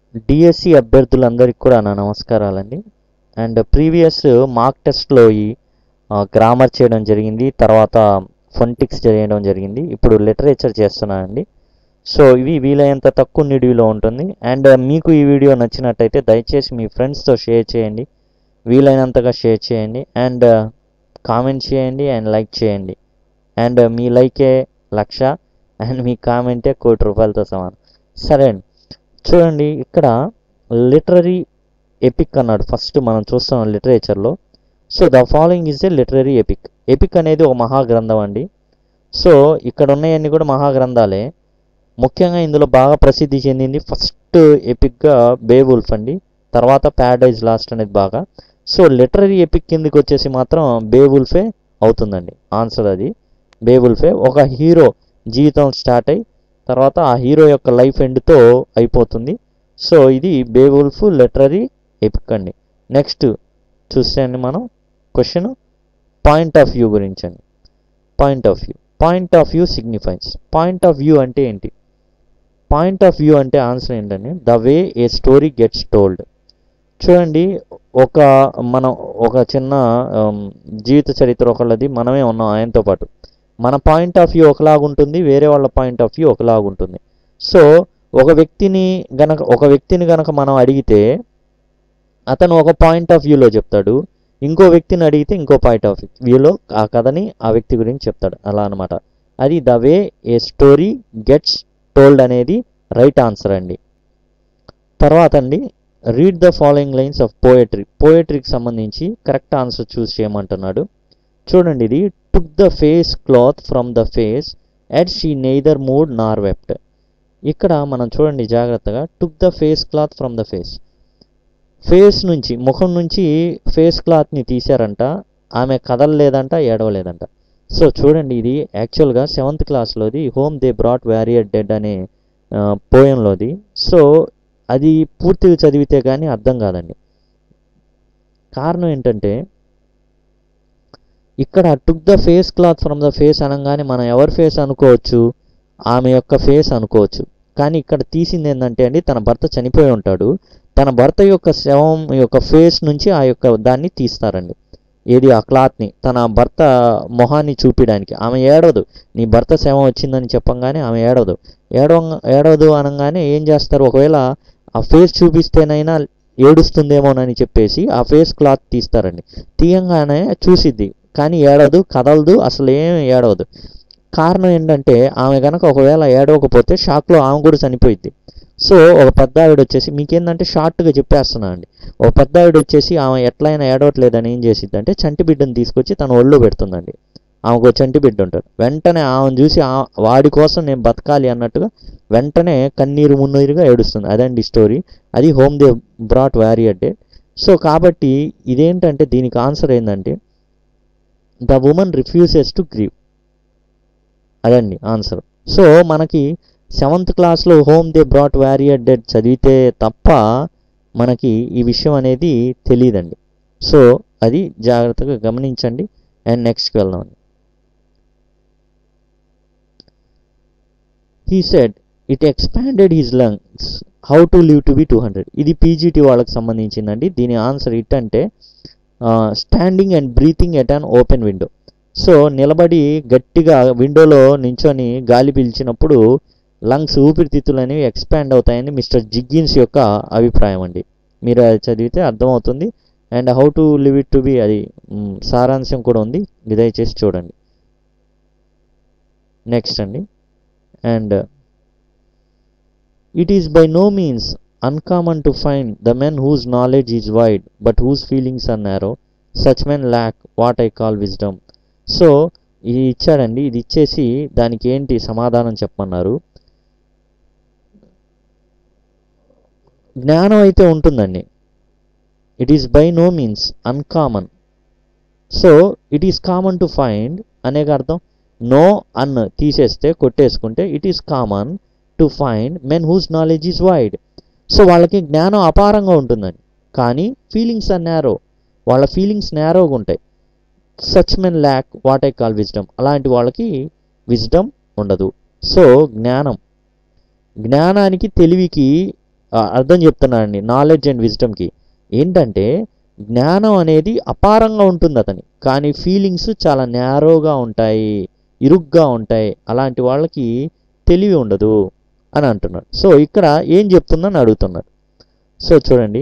DSC అభ్యర్థులందరికీ కూడా నా నమస్కారాలండి. అండ్ ప్రీవియస్ మార్క్ టెస్ట్లో ఈ గ్రామర్ చేయడం జరిగింది, తర్వాత ఫొనెటిక్స్ చేయడం జరిగింది. ఇప్పుడు లిటరేచర్ చేస్తున్నానండి. సో ఇవి వీలైనంత తక్కువ నిడివిలో ఉంటుంది. అండ్ మీకు ఈ వీడియో నచ్చినట్టయితే దయచేసి మీ ఫ్రెండ్స్తో షేర్ చేయండి, వీలైనంతగా షేర్ చేయండి, అండ్ కామెంట్ చేయండి అండ్ లైక్ చేయండి. అండ్ మీ లైకే 1,00,000 అండ్ మీ కామెంటే ₹1,00,00,000తో సమానం. సరే అండి, చూడండి ఇక్కడ లిటరరీ ఎపిక్ అన్నాడు. ఫస్ట్ మనం చూస్తాం లిటరేచర్లో. So the following is a literary epic. Epic అనేది ఒక మహాగ్రంథం అండి. సో ఇక్కడ ఉన్నాయన్నీ కూడా మహాగ్రంథాలే. ముఖ్యంగా ఇందులో బాగా ప్రసిద్ధి చెందింది ఫస్ట్ ఎపిక్గా బేవుల్ఫ్ అండి, తర్వాత ప్యారడైజ్ లాస్ట్ అనేది బాగా. సో లిటరరీ ఎపిక్ కిందకి వచ్చేసి మాత్రం బేవుల్ఫే అవుతుందండి ఆన్సర్. అది బేవుల్ఫే. ఒక హీరో జీవితం స్టార్ట్ అయ్యి తర్వాత ఆ హీరో యొక్క లైఫ్ ఎండ్తో అయిపోతుంది. సో ఇది బేవుల్ఫ్ లిటరరీ ఎపిక్ అండి. నెక్స్ట్ చూస్తే అండి మనం క్వశ్చన్ పాయింట్ ఆఫ్ వ్యూ గురించి అండి. Point of view signifies. Point of view అంటే ఏంటి? పాయింట్ ఆఫ్ వ్యూ అంటే ఆన్సర్ ఏంటంటే the way a story gets told. చూడండి, మనం ఒక చిన్న జీవిత చరిత్ర ఒకళ్ళది, మనమే ఉన్నాం ఆయనతో పాటు. మన పాయింట్ ఆఫ్ వ్యూ ఒకలాగుంటుంది, వేరే వాళ్ళ పాయింట్ ఆఫ్ వ్యూ ఒకలాగుంటుంది. సో ఒక వ్యక్తిని గనక మనం అడిగితే అతను ఒక పాయింట్ ఆఫ్ వ్యూలో చెప్తాడు, ఇంకో వ్యక్తిని అడిగితే ఇంకో పాయింట్ ఆఫ్ వ్యూలో ఆ కథని ఆ వ్యక్తి గురించి చెప్తాడు. అలా అనమాట. అది the way a story gets told అనేది రైట్ ఆన్సర్ అండి. తర్వాత అండి, read the following lines of poetry. పోయట్రీకి సంబంధించి కరెక్ట్ ఆన్సర్ చూస్ చేయమంటున్నాడు. చూడండి, ఇది took the face cloth from the face at she neither moved nor wept. ఇక్కడ మనం చూడండి జాగ్రత్తగా, took the face cloth from the face. Face నుంచి, ముఖం నుంచి ఫేస్ క్లాత్ని తీశారంట, ఆమె కదలలేదంట, ఏడవలేదంట. సో చూడండి, ఇది యాక్చువల్గా 7th క్లాస్లోది home they brought warrior dead అనే పోయంలోది. సో అది పూర్తిగా చదివితే కానీ అర్థం కాదండి. కారణం ఏంటంటే ఇక్కడ took the face cloth from the face అనగానే మనం ఎవరి ఫేస్ అనుకోవచ్చు? ఆమె యొక్క ఫేస్ అనుకోవచ్చు. కానీ ఇక్కడ తీసింది ఏంటంటే అండి, తన భర్త చనిపోయి ఉంటాడు, తన భర్త యొక్క శవం యొక్క ఫేస్ నుంచి ఆ యొక్క దాన్ని తీస్తారండి. ఏది? ఆ క్లాత్ని తన భర్త మొహాన్ని చూపించడానికి. ఆమె ఏడవదు, నీ భర్త శవం వచ్చిందని చెప్పంగానే ఆమె ఏడవదు అనగానే ఏం చేస్తారు? ఒకవేళ ఆ ఫేస్ చూపిస్తేనైనా ఏడుస్తుందేమోనని చెప్పేసి ఆ ఫేస్ క్లాత్ తీస్తారండి. తీయంగానే చూసిద్ది, కానీ ఏడవదు, కదలదు, అసలు ఏమి ఏడవదు. కారణం ఏంటంటే ఆమె కనుక ఒకవేళ ఏడవకపోతే షాక్లో ఆమె కూడా చనిపోయిద్ది. సో ఒక పెద్ద ఆవిడ వచ్చేసి, మీకేందంటే షార్ట్గా చెప్పేస్తున్నా అండి, ఒక పెద్ద ఆవిడ వచ్చేసి ఆమె ఎట్లయినా ఏడవట్లేదని ఏం చేసిద్ది అంటే చంటి బిడ్డను తీసుకొచ్చి తన ఒళ్ళో పెడుతుందండి. ఆమెకు చంటి బిడ్డ ఉంటాడు. వెంటనే ఆమెను చూసి వాడి కోసం నేను బతకాలి అన్నట్టుగా వెంటనే కన్నీరు మున్నీరుగా ఏడుస్తుంది. అదండి స్టోరీ. అది home they brought warrior dead. So కాబట్టి ఇదేంటంటే దీనికి ఆన్సర్ ఏంటంటే the woman refuses to grieve. అదండి ఆన్సర్. సో మనకి 7th క్లాస్లో home they brought warrior dead చదివితే తప్ప మనకి ఈ విషయం అనేది తెలియదండి. సో అది జాగ్రత్తగా గమనించండి. అండ్ నెక్స్ట్కి వెళ్దాం. He said it expanded his lungs how to live to be 200. ఇది పీజీటీ వాళ్ళకి సంబంధించిందండి. దీని ఆన్సర్ ఇట్ అంటే standing and breathing at an open window. So నిలబడి గట్టిగా విండోలో నించొని గాలి పీల్చినప్పుడు లంగ్స్ ఊపిరితిత్తులు అనేవి ఎక్స్పాండ్ అవుతాయని మిస్టర్ జిగ్గిన్స్ యొక్క అభిప్రాయం అండి. మీరు అది చదివితే అర్థమవుతుంది. And how to live it to be అది సారాంశం కూడా ఉంది, దయచేసి చూడండి. నెక్స్ట్ అండి, and it is by no means uncommon to find the men whose knowledge is wide but whose feelings are narrow, such men lack what I call wisdom. So ఇది ఇచ్చాడండి. ఇది ఇచ్చేసి దానికి ఏంటి సమాధానం చెప్పమన్నారు. జ్ఞానం అయితే ఉంటుందండి. It is by no means uncommon. So it is common to find అనేక అర్థం. నో అన్ తీసేస్తే కొట్టేసుకుంటే it is common to find men whose knowledge is wide. So వాళ్ళకి జ్ఞానం అపారంగా ఉంటుందండి, కానీ ఫీలింగ్స్ ఆర్ నేరో, వాళ్ళ ఫీలింగ్స్ నేరోగా ఉంటాయి. Such men lack what I call wisdom. అలాంటి వాళ్ళకి విజ్డమ్ ఉండదు. సో జ్ఞానానికి తెలివికి అర్థం చెప్తున్నానండి నాలెడ్జ్ అండ్ విజ్డమ్కి. ఏంటంటే జ్ఞానం అనేది అపారంగా ఉంటుంది అతని, కానీ ఫీలింగ్స్ చాలా నేరోగా ఉంటాయి, ఇరుగ్గా ఉంటాయి. అలాంటి వాళ్ళకి తెలివి ఉండదు అని అంటున్నాడు. సో ఇక్కడ ఏం చెప్తుందని అడుగుతున్నాడు. సో చూడండి,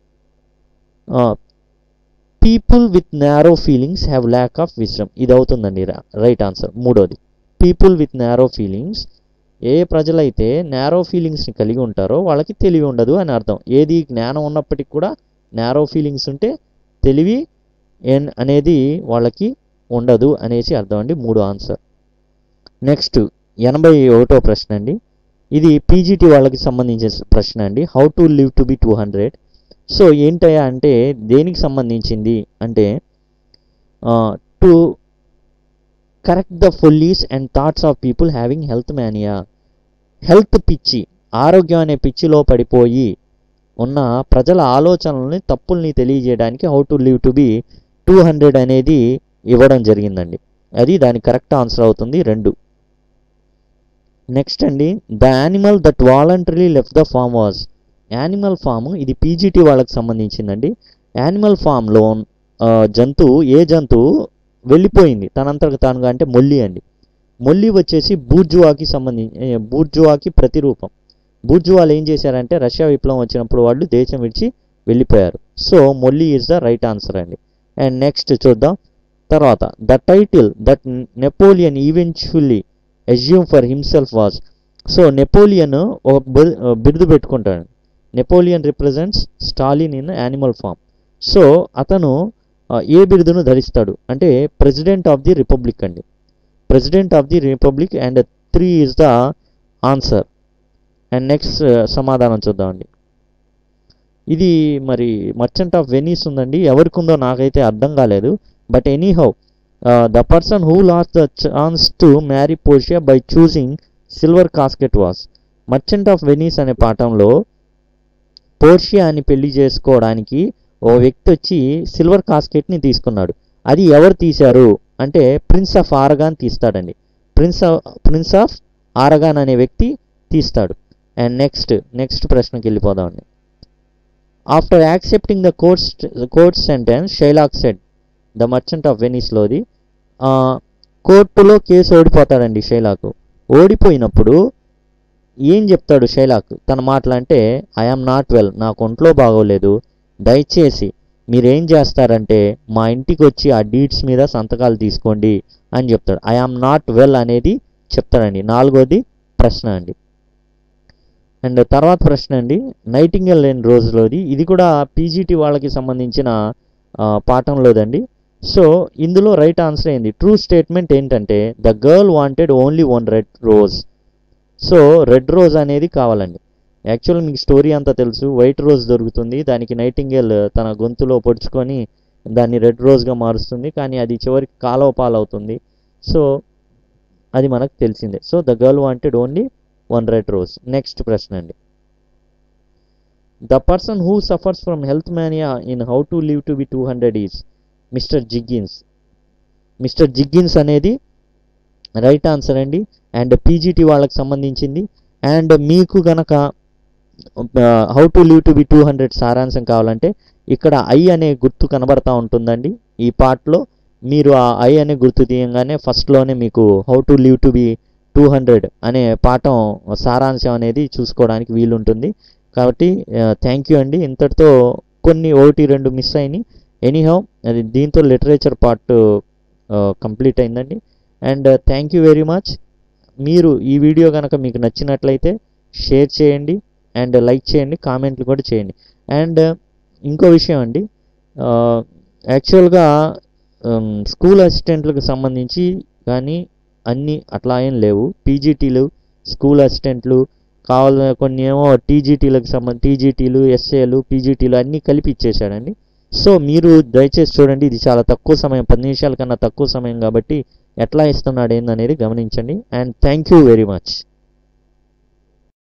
people with narrow feelings have lack of wisdom. ఇది అవుతుందండి రైట్ ఆన్సర్. మూడోది, పీపుల్ విత్ నేరో ఫీలింగ్స్, ఏ ప్రజలైతే నేరో ఫీలింగ్స్ని కలిగి ఉంటారో వాళ్ళకి తెలివి ఉండదు అని అర్థం. ఏది జ్ఞానం ఉన్నప్పటికీ కూడా నేరో ఫీలింగ్స్ ఉంటే తెలివి అనేది వాళ్ళకి ఉండదు అనేసి అర్థం అండి. మూడో ఆన్సర్. నెక్స్ట్ 81వ ప్రశ్న అండి. ఇది పీజీటీ వాళ్ళకి సంబంధించిన ప్రశ్న అండి. How to live to be 200. So ఏంటయ్యా అంటే దేనికి సంబంధించింది అంటే to correct the follies and thoughts of people having health mania. Health పిచ్చి, ఆరోగ్యం అనే పిచ్చిలో పడిపోయి ఉన్న ప్రజల ఆలోచనల్ని, తప్పుల్ని తెలియజేయడానికి how to live to be 200 అనేది ఇవ్వడం జరిగిందండి. అది దానికి కరెక్ట్ ఆన్సర్ అవుతుంది 2. నెక్స్ట్ అండి, the animal that voluntary left the farm was. Animal Farm, ఇది పీజీటీ వాళ్ళకి సంబంధించిందండి. యానిమల్ ఫామ్లో జంతువు, ఏ జంతువు వెళ్ళిపోయింది తనంతకు తానుగా అంటే మొల్లి అండి. మొల్లి వచ్చేసి బూర్జువాకి ప్రతిరూపం. బూర్జువాలు ఏం చేశారంటే రష్యా విప్లవం వచ్చినప్పుడు వాళ్ళు దేశం విడిచి వెళ్ళిపోయారు. So Mollie is the right answer అండి. అండ్ నెక్స్ట్ చూద్దాం తర్వాత, the title that Napoleon eventually assume for himself was. So Napoleon ఒక బిరుదు పెట్టుకుంటాడు. Napoleon represents Stalin in Animal Farm. So అతను ఏ బిరుదును ధరిస్తాడు అంటే ప్రెసిడెంట్ ఆఫ్ ది రిపబ్లిక్ అండి. President of the republic. And 3 is the answer. And next సమాధానం చూద్దామండి. ఇది మరి మర్చెంట్ ఆఫ్ వెనీస్ ఉందండి. ఎవరికి ఉందో నాకైతే అర్థం కాలేదు. But anyhow, the person who lost the chance to marry Portia by choosing silver casket was. Merchant of Venice అనే పాఠంలో పోర్షియా అని పెళ్లి చేసుకోవడానికి ఓ వ్యక్తి వచ్చి సిల్వర్ కాస్కెట్ని తీసుకున్నాడు. అది ఎవరు తీశారు అంటే ప్రిన్స్ ఆఫ్ ఆరగాన్ తీస్తాడండి. ప్రిన్స్ ఆఫ్ ఆరగాన్ అనే వ్యక్తి తీస్తాడు. అండ్ నెక్స్ట్ ప్రశ్నకి వెళ్ళిపోదామండి. After accepting the court sentence Shylock said. The merchant of వెనీస్లోది కోర్టులో కేసు ఓడిపోతాడండి షైలాక్. ఓడిపోయినప్పుడు ఏం చెప్తాడు షైలాక్ తన మాటలు అంటే, ఐఆమ్ నాట్ వెల్, నాకు ఒంట్లో బాగోలేదు, దయచేసి మీరేం చేస్తారంటే మా ఇంటికి వచ్చి ఆ డీడ్స్ మీద సంతకాలు తీసుకోండి అని చెప్తాడు. ఐఆమ్ నాట్ వెల్ అనేది చెప్తాడండి. 4వది ప్రశ్న అండి. అండ్ తర్వాత ప్రశ్న అండి, నైటింగేల్ లేని రోజులోది. ఇది కూడా పీజీటీ వాళ్ళకి సంబంధించిన పాఠంలోదండి. సో ఇందులో రైట్ ఆన్సర్ ఏంది? ట్రూ స్టేట్మెంట్ ఏంటంటే the girl wanted only 1 red rose. So red rose అనేది కావాలండి. యాక్చువల్ మీకు స్టోరీ అంతా తెలుసు. వైట్ రోజ్ దొరుకుతుంది, దానికి నైటింగేల్ తన గొంతులో పొడుచుకొని దాన్ని రెడ్ రోజ్గా మారుస్తుంది, కానీ అది చివరికి కాలువ పాలవుతుంది. సో అది మనకు తెలిసిందే. So the girl wanted only 1 red rose. Next ప్రశ్న అండి, the person who suffers from health mania in how to live to be 200 is mister Jiggins. Mister Jiggins అనేది రైట్ ఆన్సర్ అండి. అండ్ పీజీటీ వాళ్ళకి సంబంధించింది. And మీకు గనక how to live to be 200 సారాంశం కావాలంటే ఇక్కడ ఐ అనే గుర్తు కనబడతా ఉంటుందండి. ఈ పార్ట్లో మీరు ఆ ఐ అనే గుర్తు తీయంగానే ఫస్ట్లోనే మీకు how to live to be 200 అనే పాఠం సారాంశం అనేది చూసుకోవడానికి వీలుంటుంది. కాబట్టి థ్యాంక్ యూ అండి. ఇంతటితో కొన్ని 1-2 మిస్ అయినాయి. ఎనీహౌ అది దీంతో లిటరేచర్ పార్ట్ కంప్లీట్ అయిందండి. And thank you very much. మీరు ఈ వీడియో కనుక మీకు నచ్చినట్లయితే షేర్ చేయండి అండ్ లైక్ చేయండి, కామెంట్లు కూడా చేయండి. అండ్ ఇంకో విషయం అండి, యాక్చువల్గా స్కూల్ అసిస్టెంట్లకు సంబంధించి కానీ అన్నీ అట్లా ఏం లేవు. పీజీటీలు, స్కూల్ అసిస్టెంట్లు కొన్ని ఏమో టీజీటీలు, ఎస్ఏలు, పీజీటీలు అన్నీ కలిపి ఇచ్చేసాడండి. సో మీరు దయచేసి చూడండి, ఇది చాలా తక్కువ సమయం, 10 నిమిషాల కన్నా తక్కువ సమయం కాబట్టి ఎట్లా ఇస్తున్నాడు ఏందనేది గమనించండి. And thank you very much.